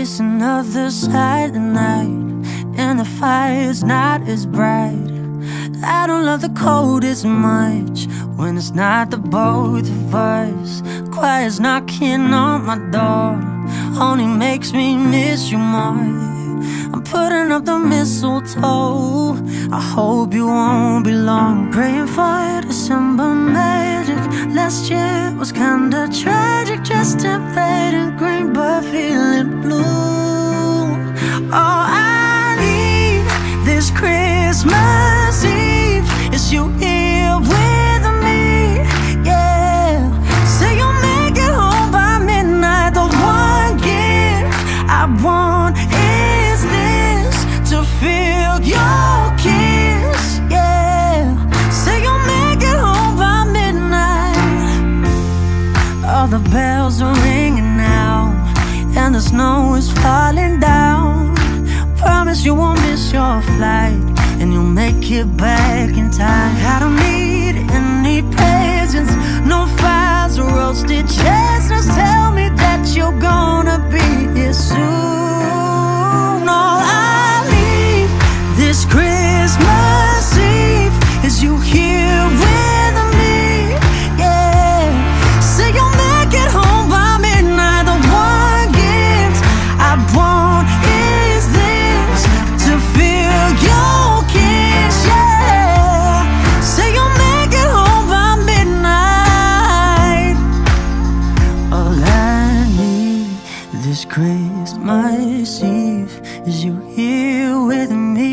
It's another silent night, and the fire's not as bright. I don't love the cold as much when it's not the both of us. Quiet's knocking on my door only makes me miss you more. I'm putting up the mistletoe, I hope you won't be long. Praying for December magic. Last year was kinda tragic, dressed in red and green but feeling blue. All I need this Christmas Eve is you here with me, yeah. Say you'll make it home by midnight. The one gift I want is this, to feel your kiss, yeah. Say you'll make it home by midnight. All the bells are ringing now, and the snow is falling down. Promise you won't miss your flight, and you'll make it back in time. I don't need any presents, no fires or roasted chestnuts. Tell me that you're gonna be here soon. All I need this Christmas Eve is you here with me, yeah. Say you'll make it home by midnight. The one gift I want is this, to feel your kiss, yeah. Say you'll make it home by midnight. All I need this Christmas Eve is you here with me.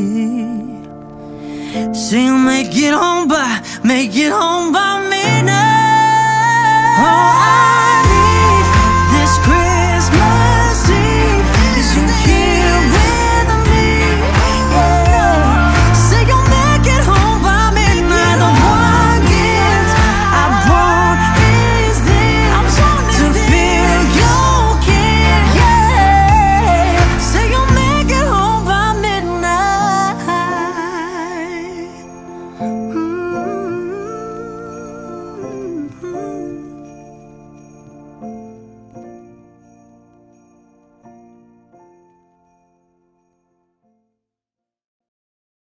Say you'll make it home by midnight. Oh,